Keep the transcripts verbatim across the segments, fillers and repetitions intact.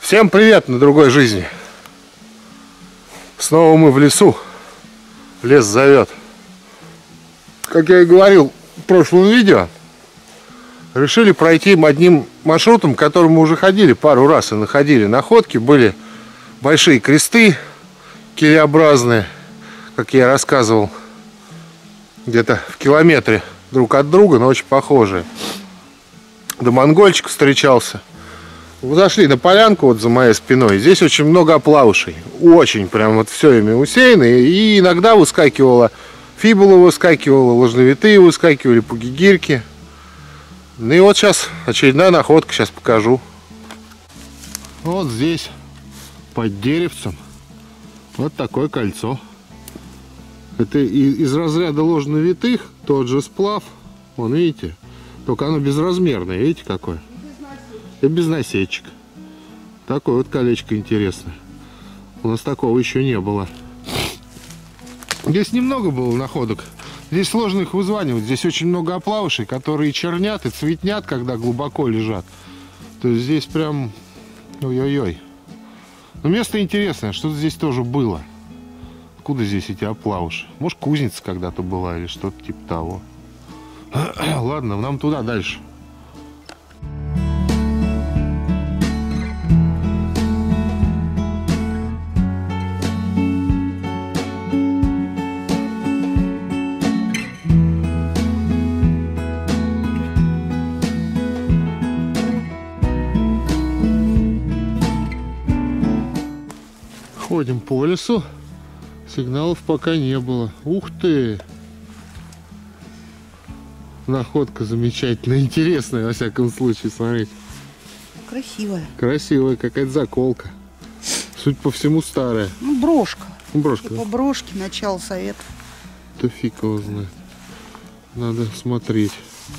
Всем привет на другой жизни. Снова мы в лесу. Лес зовет. Как я и говорил в прошлом видео, решили пройти одним маршрутом, которым мы уже ходили пару раз и находили находки. Были большие кресты килеобразные, как я рассказывал, где-то в километре друг от друга, но очень похожие. Да монгольчик встречался. Зашли на полянку вот за моей спиной. Здесь очень много оплаушей. Очень прям вот все ими усеяно. И иногда выскакивала фибула, выскакивала, ложновитые выскакивали, пугигирки. Ну и вот сейчас очередная находка, сейчас покажу. Вот здесь, под деревцем, вот такое кольцо. Это из разряда ложновитых, тот же сплав. Вон, видите? Только оно безразмерное, видите какое? И без насечек. Такое вот колечко интересное. У нас такого еще не было. Здесь немного было находок. Здесь сложно их вызванивать. Здесь очень много оплавышей, которые чернят и цветнят, когда глубоко лежат. То есть здесь прям... Ой-ой-ой. Но место интересное. Что-то здесь тоже было. Откуда здесь эти оплавыши? Может, кузница когда-то была или что-то типа того. Ладно, нам туда дальше. Ходим по лесу, сигналов пока не было. Ух ты! Находка замечательная, интересная во всяком случае, смотрите. Красивая. Красивая, какая-то заколка. Судя по всему, старая. Ну, брошка. Ну, брошка. Типа брошки, начало советов. Да фиг его знает. Надо смотреть.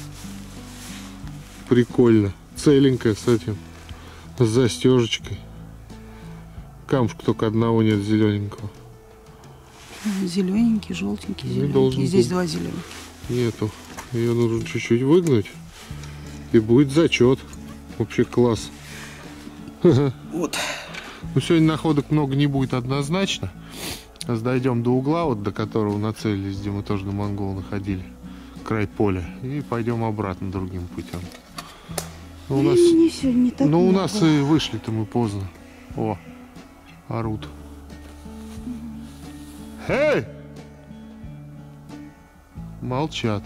Прикольно. Целенькая с этим. С застежечкой. Камушка только одного нет, зелененького. Зелененький, желтенький, зелененький. Должен Здесь быть. два зеленых. Нету. Ее нужно чуть-чуть выгнуть. И будет зачет. Вообще класс. Вот. Ну, сегодня находок много не будет однозначно. Сейчас дойдем до угла, вот до которого нацелились, где мы тоже на монгол находили. Край поля. И пойдем обратно другим путем. Но у нас, не, все, не так но у много. нас и вышли-то мы поздно. О, орут. Эй! Молчат.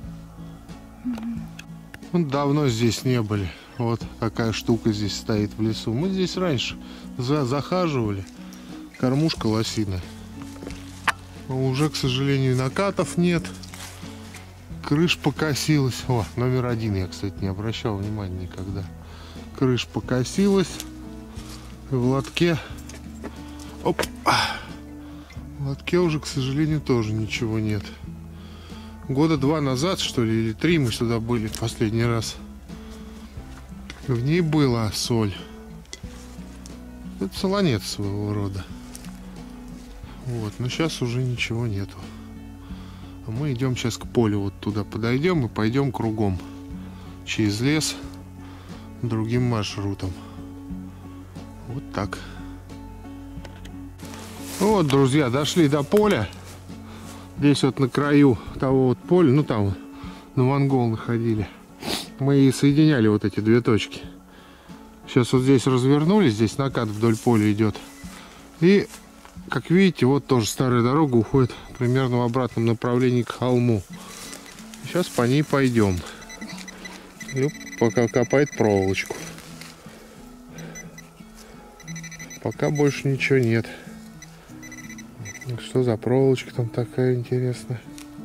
Ну, давно здесь не были. Вот такая штука здесь стоит в лесу. Мы здесь раньше за захаживали. Кормушка лосиная. Но уже, к сожалению, накатов нет. Крыш покосилась. О, номер один я, кстати, не обращал внимания никогда. Крыш покосилась. И в лотке... Оп! В лотке уже, к сожалению, тоже ничего нет. Года два назад, что ли, или три мы сюда были в последний раз. В ней была соль. Это солонец своего рода. Вот, но сейчас уже ничего нету. А мы идем сейчас к полю, вот туда подойдем и пойдем кругом. Через лес, другим маршрутом. Вот так. Вот, друзья, дошли до поля. Здесь вот на краю того вот поля, ну там на монгол находили. Мы и соединяли вот эти две точки. Сейчас вот здесь развернулись, здесь накат вдоль поля идет. И, как видите, вот тоже старая дорога уходит примерно в обратном направлении к холму. Сейчас по ней пойдем. И пока копает проволочку. Пока больше ничего нет. Что за проволочка там такая интересная?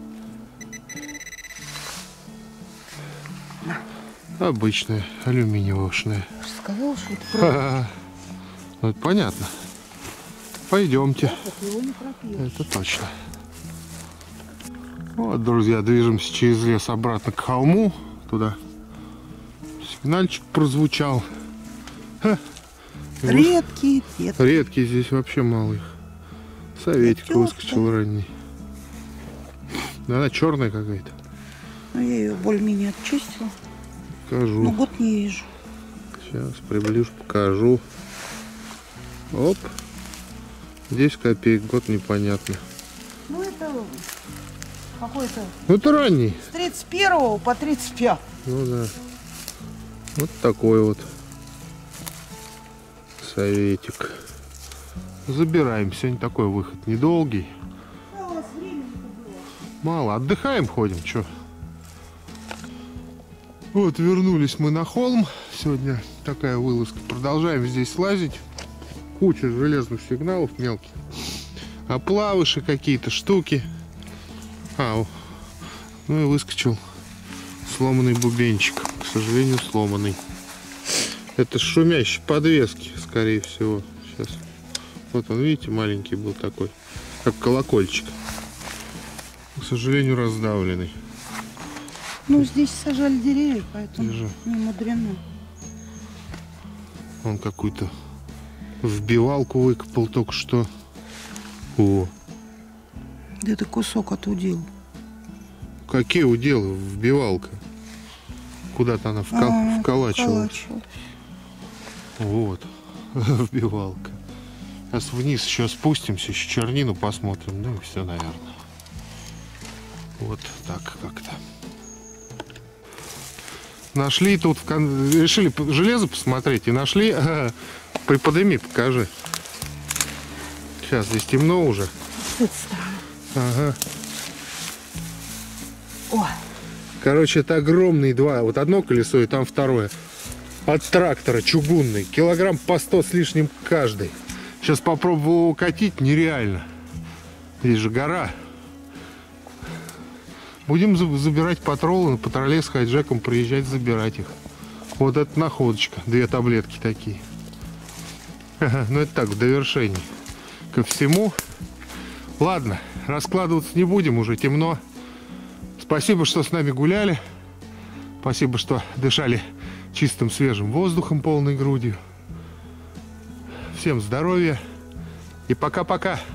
Обычная, алюминиевая. Сказал, что это проволочка. Ну, это понятно. Пойдемте. Да, его не пропьешь. Это точно. Вот, друзья, движемся через лес обратно к холму. Туда. Сигнальчик прозвучал. Ха. Редкие, редкие. Редкие здесь вообще мало их. Советик выскочил ранний. Да, она черная какая-то. Ну, я ее более-менее отчистила. Покажу. Ну, год не вижу. Сейчас приближу, покажу. Оп. десять копеек, год непонятно. Ну это какой-то Ну это ранний. с тридцать первого по тридцать пятый. Ну да. Вот такой вот советик. Забираем. Сегодня такой выход недолгий. А у вас времени-то было? Мало. Отдыхаем, ходим. Чё? Вот, вернулись мы на холм. Сегодня такая вылазка. Продолжаем здесь лазить. Куча железных сигналов мелких. Оплавыши какие-то, штуки. А, ну и выскочил сломанный бубенчик. К сожалению, сломанный. Это шумящие подвески, скорее всего. Сейчас. Вот он, видите, маленький был такой. Как колокольчик. К сожалению, раздавленный. Ну здесь сажали деревья, поэтому Держи. не мудрено. Он какую-то вбивалку выкопал только что. О, Это кусок от удил. какие уделы, вбивалка. Куда-то она вкол... А, вколачивалась. вколачивалась. Вот, вбивалка. Сейчас вниз еще спустимся, еще чернину посмотрим. Ну и все, наверное. Вот так как-то. Нашли тут, в кон... решили железо посмотреть и нашли. Ага. Приподними, покажи. Сейчас здесь темно уже. С этой стороны. Ага. О, Короче, это огромные два. Вот одно колесо и там второе. От трактора чугунный. Килограмм по сто с лишним каждый. Сейчас попробовал укатить, нереально. Здесь же гора. Будем забирать патролы, на патруле с хайджеком приезжать, забирать их. Вот это находочка. Две таблетки такие. Ну это так, в довершении ко всему. Ладно, раскладываться не будем, уже темно. Спасибо, что с нами гуляли. Спасибо, что дышали чистым свежим воздухом полной грудью. Всем здоровья и пока-пока.